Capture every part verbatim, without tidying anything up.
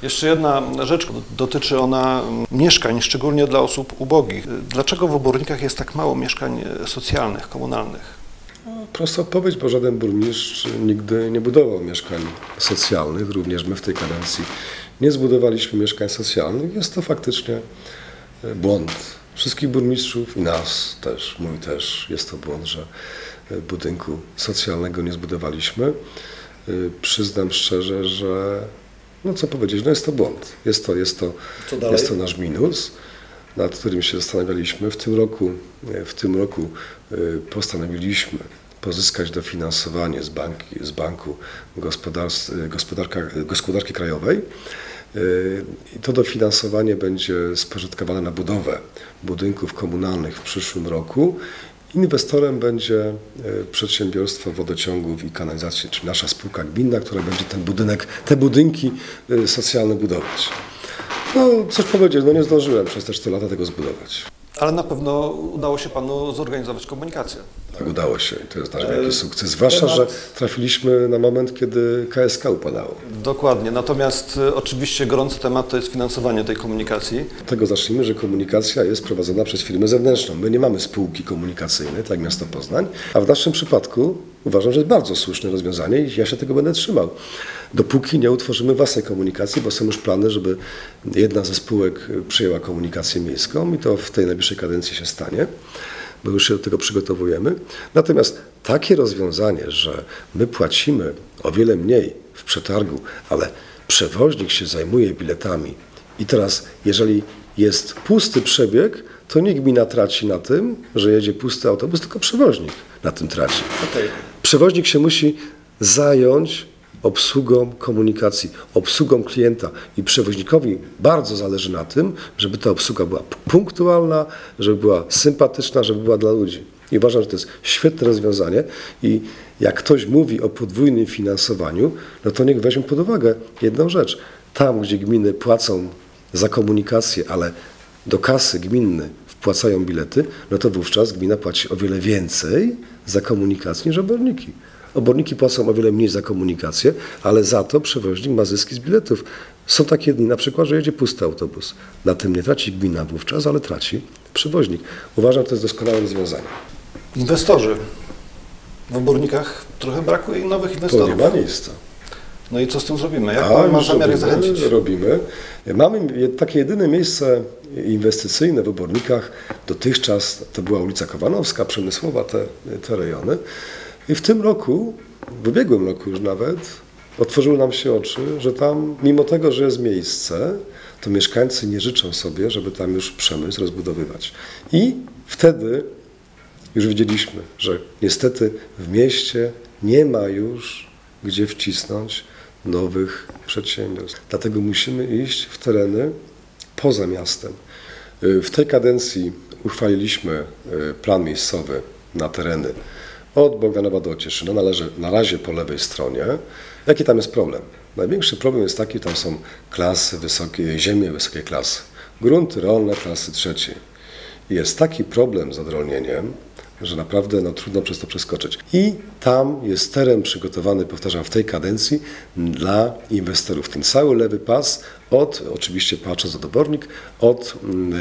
Jeszcze jedna rzecz, dotyczy ona mieszkań, szczególnie dla osób ubogich. Dlaczego w Obornikach jest tak mało mieszkań socjalnych, komunalnych? Prosta odpowiedź, bo żaden burmistrz nigdy nie budował mieszkań socjalnych, również my w tej kadencji nie zbudowaliśmy mieszkań socjalnych. Jest to faktycznie błąd wszystkich burmistrzów i nas też, mój też, jest to błąd, że budynku socjalnego nie zbudowaliśmy. Przyznam szczerze, że no co powiedzieć, no jest to błąd, jest to, jest to, jest to nasz minus, nad którym się zastanawialiśmy. W tym roku, w tym roku postanowiliśmy pozyskać dofinansowanie z, banki, z Banku Gospodarki Krajowej. I to dofinansowanie będzie spożytkowane na budowę budynków komunalnych w przyszłym roku. Inwestorem będzie przedsiębiorstwo wodociągów i kanalizacji, czyli nasza spółka gminna, która będzie ten budynek, te budynki socjalne budować. No, coś powiedzieć, no nie zdążyłem przez te cztery lata tego zbudować. Ale na pewno udało się panu zorganizować komunikację. Tak, udało się i to jest nasz wielki sukces. Zwłaszcza, że trafiliśmy na moment, kiedy K S K upadało. Dokładnie, natomiast oczywiście gorący temat to jest finansowanie tej komunikacji. Od tego zacznijmy, że komunikacja jest prowadzona przez firmę zewnętrzną. My nie mamy spółki komunikacyjnej, tak jak Miasto Poznań, a w naszym przypadku uważam, że jest bardzo słuszne rozwiązanie i ja się tego będę trzymał. Dopóki nie utworzymy własnej komunikacji, bo są już plany, żeby jedna ze spółek przyjęła komunikację miejską i to w tej najbliższej kadencji się stanie, bo już się do tego przygotowujemy. Natomiast takie rozwiązanie, że my płacimy o wiele mniej w przetargu, ale przewoźnik się zajmuje biletami i teraz jeżeli jest pusty przebieg, to nie gmina traci na tym, że jedzie pusty autobus, tylko przewoźnik na tym traci. Okay. Przewoźnik się musi zająć obsługą komunikacji, obsługą klienta i przewoźnikowi bardzo zależy na tym, żeby ta obsługa była punktualna, żeby była sympatyczna, żeby była dla ludzi. I uważam, że to jest świetne rozwiązanie i jak ktoś mówi o podwójnym finansowaniu, no to niech weźmie pod uwagę jedną rzecz. Tam, gdzie gminy płacą za komunikację, ale do kasy gminy wpłacają bilety, no to wówczas gmina płaci o wiele więcej za komunikację niż oborniki. Oborniki płacą o wiele mniej za komunikację, ale za to przewoźnik ma zyski z biletów. Są takie dni na przykład, że jedzie pusty autobus. Na tym nie traci gmina wówczas, ale traci przewoźnik. Uważam, że to jest doskonałe rozwiązanie. Inwestorzy. W Obornikach trochę brakuje nowych inwestorów. To nie ma miejsca. No i co z tym zrobimy? Jak pan ma zamiar je zachęcić? Robimy. Mamy takie jedyne miejsce inwestycyjne w Obornikach. Dotychczas to była ulica Kowanowska, Przemysłowa, te, te rejony. I w tym roku, w ubiegłym roku już nawet, otworzyły nam się oczy, że tam, mimo tego, że jest miejsce, to mieszkańcy nie życzą sobie, żeby tam już przemysł rozbudowywać. I wtedy już widzieliśmy, że niestety w mieście nie ma już gdzie wcisnąć nowych przedsiębiorstw. Dlatego musimy iść w tereny poza miastem. W tej kadencji uchwaliliśmy plan miejscowy na tereny od Bogdanowa do Cieszyna, na, na razie po lewej stronie. Jaki tam jest problem? Największy problem jest taki, tam są klasy wysokie, ziemie wysokiej klasy, grunty rolne klasy trzeciej. I jest taki problem z odrolnieniem, że naprawdę no, trudno przez to przeskoczyć. I tam jest teren przygotowany, powtarzam, w tej kadencji dla inwestorów. Ten cały lewy pas, od, oczywiście patrząc od Obornik, od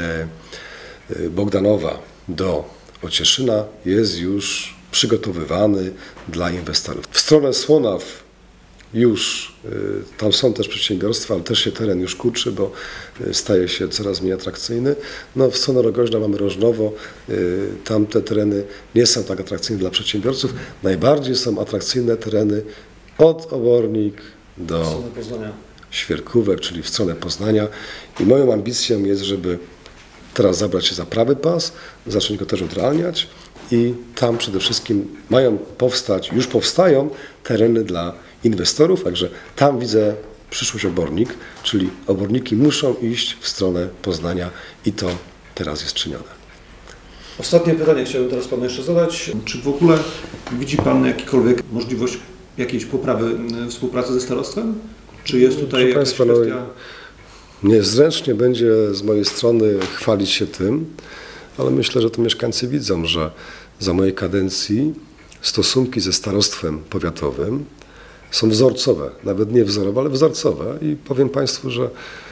e, Bogdanowa do Ocieszyna jest już przygotowywany dla inwestorów. W stronę Słonaw już, tam są też przedsiębiorstwa, ale też się teren już kurczy, bo staje się coraz mniej atrakcyjny. No w stronę Rogoźna mamy Rożnowo, tam te tereny nie są tak atrakcyjne dla przedsiębiorców. Najbardziej są atrakcyjne tereny od Obornik do Świerkówek, czyli w stronę Poznania. I moją ambicją jest, żeby teraz zabrać się za prawy pas, zacząć go też odrealniać i tam przede wszystkim mają powstać, już powstają tereny dla inwestorów, także tam widzę przyszłość Obornik, czyli Oborniki muszą iść w stronę Poznania i to teraz jest czynione. Ostatnie pytanie chciałbym teraz panu jeszcze zadać. Czy w ogóle widzi pan jakąkolwiek możliwość jakiejś poprawy współpracy ze starostwem? Czy jest tutaj jakaś Państwa, kwestia... No, niezręcznie będzie z mojej strony chwalić się tym, ale myślę, że to mieszkańcy widzą, że za mojej kadencji stosunki ze starostwem powiatowym są wzorcowe, nawet nie wzorowe, ale wzorcowe i powiem Państwu, że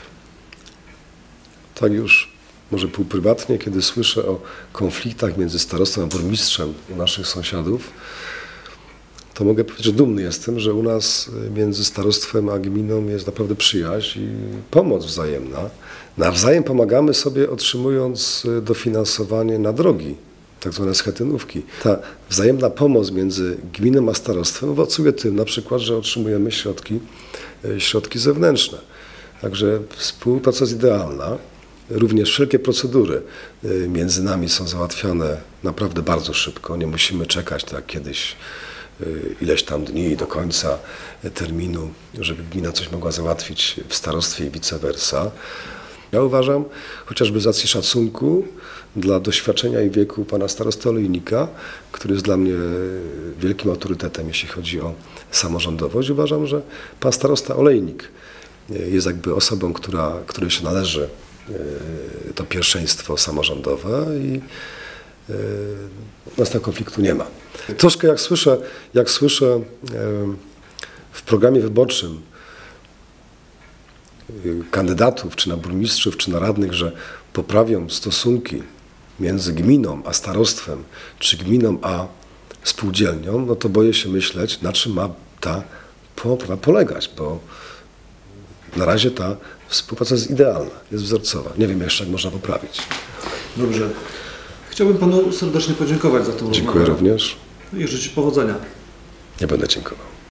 tak już może półprywatnie, kiedy słyszę o konfliktach między starostą a burmistrzem u naszych sąsiadów, to mogę powiedzieć, że dumny jestem, że u nas między starostwem a gminą jest naprawdę przyjaźń i pomoc wzajemna. Nawzajem pomagamy sobie, otrzymując dofinansowanie na drogi, tak zwane schetynówki. Ta wzajemna pomoc między gminą a starostwem owocuje tym na przykład, że otrzymujemy środki, środki zewnętrzne. Także współpraca jest idealna. Również wszelkie procedury między nami są załatwiane naprawdę bardzo szybko. Nie musimy czekać, tak jak kiedyś, ileś tam dni do końca terminu, żeby gmina coś mogła załatwić w starostwie i vice versa. Ja uważam, chociażby z racji szacunku dla doświadczenia i wieku pana starosty Olejnika, który jest dla mnie wielkim autorytetem, jeśli chodzi o samorządowość, uważam, że pan starosta Olejnik jest jakby osobą, która, której się należy to pierwszeństwo samorządowe i u nas tego konfliktu nie ma. Troszkę jak słyszę, jak słyszę w programie wyborczym kandydatów, czy na burmistrzów, czy na radnych, że poprawią stosunki między gminą a starostwem, czy gminą a spółdzielnią, no to boję się myśleć, na czym ma ta poprawa polegać, bo na razie ta współpraca jest idealna, jest wzorcowa. Nie wiem jeszcze, jak można poprawić. Dobrze. Chciałbym panu serdecznie podziękować za tą rozmowę. Dziękuję również. I życzę powodzenia. Nie będę dziękował.